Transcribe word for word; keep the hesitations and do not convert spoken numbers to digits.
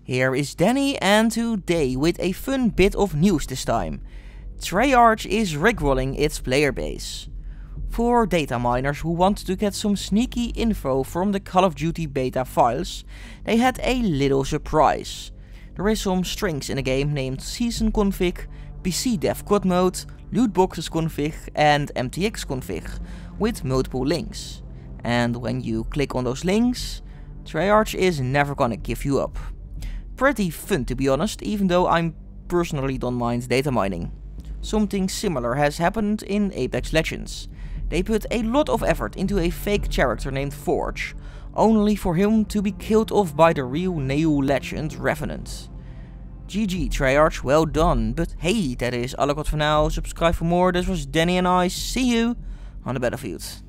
Here is Danny, and today with a fun bit of news this time. Treyarch is rickrolling its player base. For data miners who want to get some sneaky info from the Call of Duty beta files, they had a little surprise. There is some strings in the game named season config, P C dev quad mode, lootboxes config and M T X config, with multiple links. And when you click on those links, Treyarch is never gonna give you up. Pretty fun to be honest, even though I personally don't mind data mining. Something similar has happened in Apex Legends. They put a lot of effort into a fake character named Forge, only for him to be killed off by the real Neo legend Revenant. G G Treyarch, well done, but hey, that is all I got for now. Subscribe for more. This was Danny and I, see you on the battlefield.